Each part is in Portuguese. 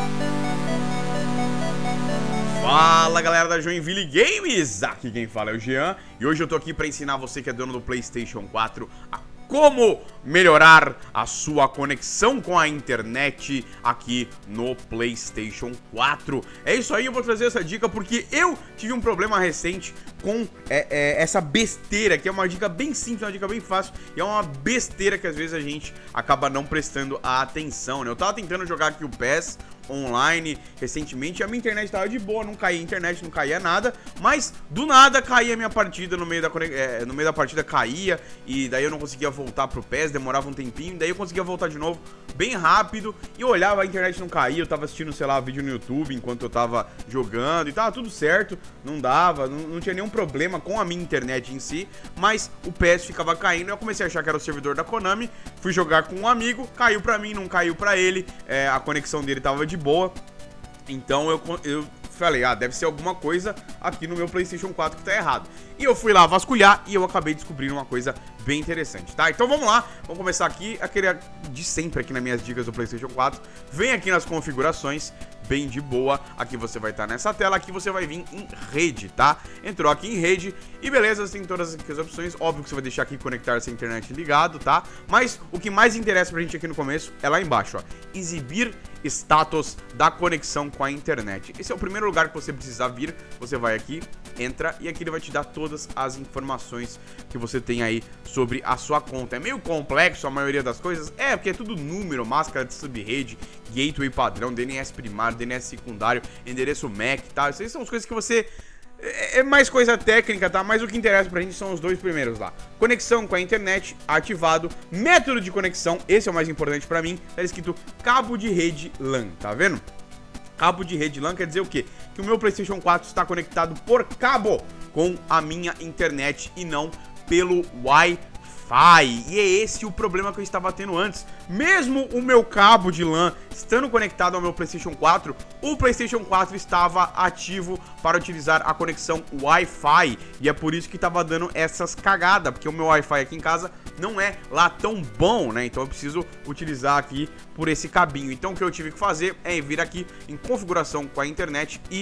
Fala galera da Joinville Games, aqui quem fala é o Jean e hoje eu tô aqui pra ensinar você que é dono do PlayStation 4 a como melhorar a sua conexão com a internet aqui no PlayStation 4. É isso aí, eu vou trazer essa dica porque eu tive um problema recente com essa besteira, que é uma dica bem simples, uma dica bem fácil, e é uma besteira que às vezes a gente acaba não prestando a atenção, né? Eu tava tentando jogar aqui o PES online recentemente, a minha internet tava de boa, não caía a internet, não caía nada, mas do nada caía a minha partida, no meio da partida caía, e daí eu não conseguia voltar pro PES, demorava um tempinho, daí eu conseguia voltar de novo bem rápido, e eu olhava, a internet não caía, eu tava assistindo, sei lá, vídeo no YouTube enquanto eu tava jogando, e tava tudo certo, não dava, não tinha nenhum problema com a minha internet em si, mas o PES ficava caindo, eu comecei a achar que era o servidor da Konami, fui jogar com um amigo, caiu pra mim, não caiu pra ele, a conexão dele tava de boa, então eu falei, deve ser alguma coisa aqui no meu PlayStation 4 que tá errado. E eu fui lá vasculhar e eu acabei descobrindo uma coisa bem interessante, tá? Então vamos lá, vamos começar aqui, aquele de sempre aqui nas minhas dicas do PlayStation 4. Vem aqui nas configurações, bem de boa, aqui você vai estar nessa tela, aqui você vai vir em rede, tá? Entrou aqui em rede e beleza, tem todas aqui as opções, óbvio que você vai deixar aqui conectar-se à internet ligado, tá? Mas o que mais interessa pra gente aqui no começo é lá embaixo, ó, exibir status da conexão com a internet. Esse é o primeiro lugar que você precisa vir, você vai aqui, entra e aqui ele vai te dar todas as informações que você tem aí sobre a sua conta. É meio complexo a maioria das coisas, porque é tudo número, máscara de subrede, gateway padrão, DNS primário, DNS secundário, endereço MAC, tá? Essas são as coisas que você... É mais coisa técnica, tá? Mas o que interessa pra gente são os dois primeiros lá. Conexão com a internet, ativado. Método de conexão, esse é o mais importante pra mim. Tá escrito cabo de rede LAN, tá vendo? Cabo de rede LAN quer dizer o quê? Que o meu PlayStation 4 está conectado por cabo com a minha internet e não pelo Wi-Fi. E é esse o problema que eu estava tendo antes. Mesmo o meu cabo de LAN estando conectado ao meu PlayStation 4, o PlayStation 4 estava ativo para utilizar a conexão Wi-Fi. E é por isso que estava dando essas cagadas, porque o meu Wi-Fi aqui em casa não é lá tão bom, né? Então eu preciso utilizar aqui por esse cabinho. Então o que eu tive que fazer é vir aqui em configuração com a internet e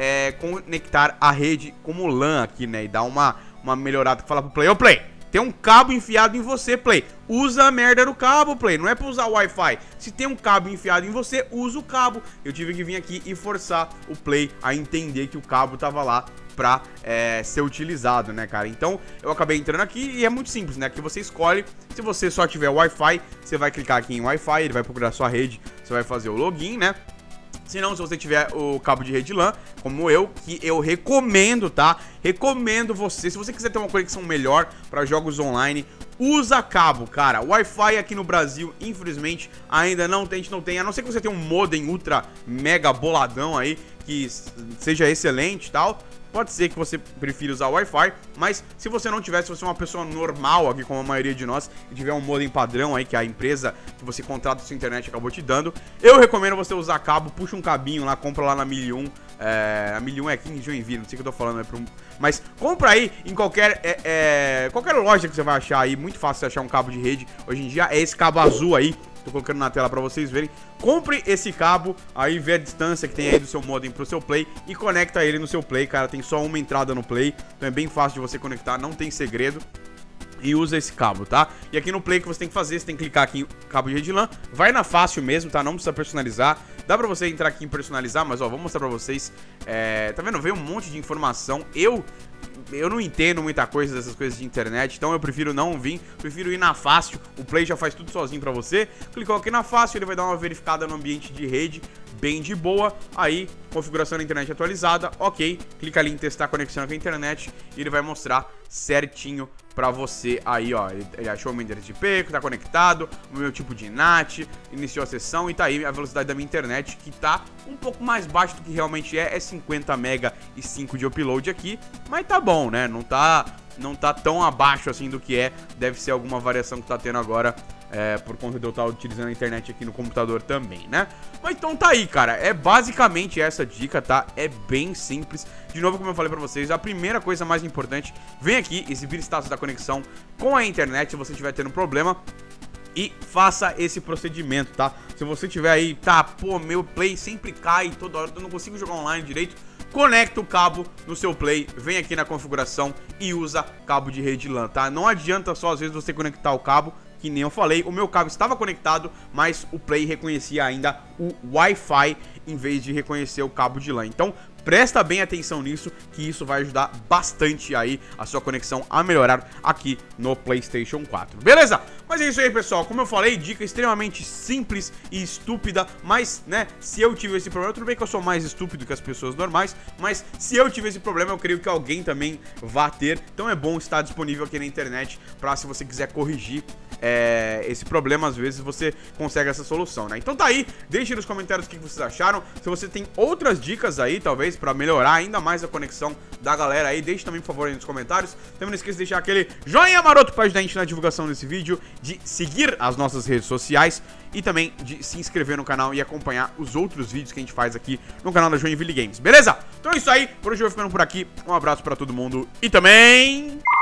conectar a rede como LAN aqui, né? E dar uma melhorada, que fala pro Play, ô Play, tem um cabo enfiado em você, Play. Usa a merda do cabo, Play. Não é pra usar o Wi-Fi. Se tem um cabo enfiado em você, usa o cabo. Eu tive que vir aqui e forçar o Play a entender que o cabo tava lá pra ser utilizado, né, cara? Então, eu acabei entrando aqui e é muito simples, né? Aqui você escolhe. Se você só tiver Wi-Fi, você vai clicar aqui em Wi-Fi, ele vai procurar a sua rede, você vai fazer o login, né? Se não, se você tiver o cabo de rede LAN, como eu, que eu recomendo, tá? Recomendo você, se você quiser ter uma conexão melhor para jogos online, usa cabo, cara. Wi-Fi aqui no Brasil, infelizmente, ainda não tem, a gente não tem. A não ser que você tenha um modem ultra mega boladão aí, que seja excelente e tal. Pode ser que você prefira usar o Wi-Fi, mas se você não tiver, se você é uma pessoa normal aqui, como a maioria de nós, e tiver um modem padrão aí, que a empresa que você contrata sua internet acabou te dando, eu recomendo você usar cabo, puxa um cabinho lá, compra lá na 1001, a 1001 é aqui em Joinville, não sei o que eu tô falando, mas compra aí em qualquer loja que você vai achar aí, muito fácil você achar um cabo de rede, hoje em dia é esse cabo azul aí, tô colocando na tela pra vocês verem. Compre esse cabo, aí vê a distância que tem aí do seu modem pro seu Play e conecta ele no seu Play, cara. Tem só uma entrada no Play, então é bem fácil de você conectar, não tem segredo. E usa esse cabo, tá? E aqui no Play, o que você tem que fazer, você tem que clicar aqui em cabo de rede LAN. Vai na fácil mesmo, tá? Não precisa personalizar. Dá pra você entrar aqui em personalizar, mas ó, vou mostrar pra vocês. Tá vendo? Veio um monte de informação. Eu não entendo muita coisa dessas coisas de internet, então eu prefiro não vir, prefiro ir na fácil. O Play já faz tudo sozinho pra você. Clicou aqui na fácil, ele vai dar uma verificada no ambiente de rede, bem de boa. Aí, configuração da internet atualizada, ok. Clica ali em testar conexão com a internet e ele vai mostrar certinho pra você aí, ó. Ele achou o meu endereço de IP, que tá conectado, o meu tipo de NAT, iniciou a sessão e tá aí a velocidade da minha internet, que tá um pouco mais baixo do que realmente é 50 mega e 5 de upload aqui, mas tá bom, né? Não tá tão abaixo assim do que é, deve ser alguma variação que tá tendo agora por conta de eu estar utilizando a internet aqui no computador também, né? Mas então tá aí, cara, é basicamente essa dica, tá? É bem simples. De novo, como eu falei pra vocês, a primeira coisa mais importante, vem aqui, exibir status da conexão com a internet se você estiver tendo problema. e faça esse procedimento, tá? Se você tiver aí, tá, pô, meu Play sempre cai toda hora, eu não consigo jogar online direito, conecta o cabo no seu Play, vem aqui na configuração e usa cabo de rede LAN, tá? Não adianta só às vezes você conectar o cabo, que nem eu falei, o meu cabo estava conectado, mas o Play reconhecia ainda o Wi-Fi em vez de reconhecer o cabo de LAN. Então, presta bem atenção nisso, que isso vai ajudar bastante aí a sua conexão a melhorar aqui no PlayStation 4, beleza? Mas é isso aí, pessoal, como eu falei, dica extremamente simples e estúpida, mas, né, se eu tive esse problema, tudo bem que eu sou mais estúpido que as pessoas normais, mas se eu tive esse problema, eu creio que alguém também vá ter, então é bom estar disponível aqui na internet pra, se você quiser corrigir esse problema, às vezes você consegue essa solução, né? Então tá aí, deixe nos comentários o que vocês acharam. Se você tem outras dicas aí, talvez, pra melhorar ainda mais a conexão da galera aí, deixe também, por favor, aí nos comentários. Também não esqueça de deixar aquele joinha maroto pra ajudar a gente na divulgação desse vídeo, de seguir as nossas redes sociais e também de se inscrever no canal e acompanhar os outros vídeos que a gente faz aqui no canal da Joinville Games, beleza? Então é isso aí, por hoje eu vou ficando por aqui, um abraço pra todo mundo e também...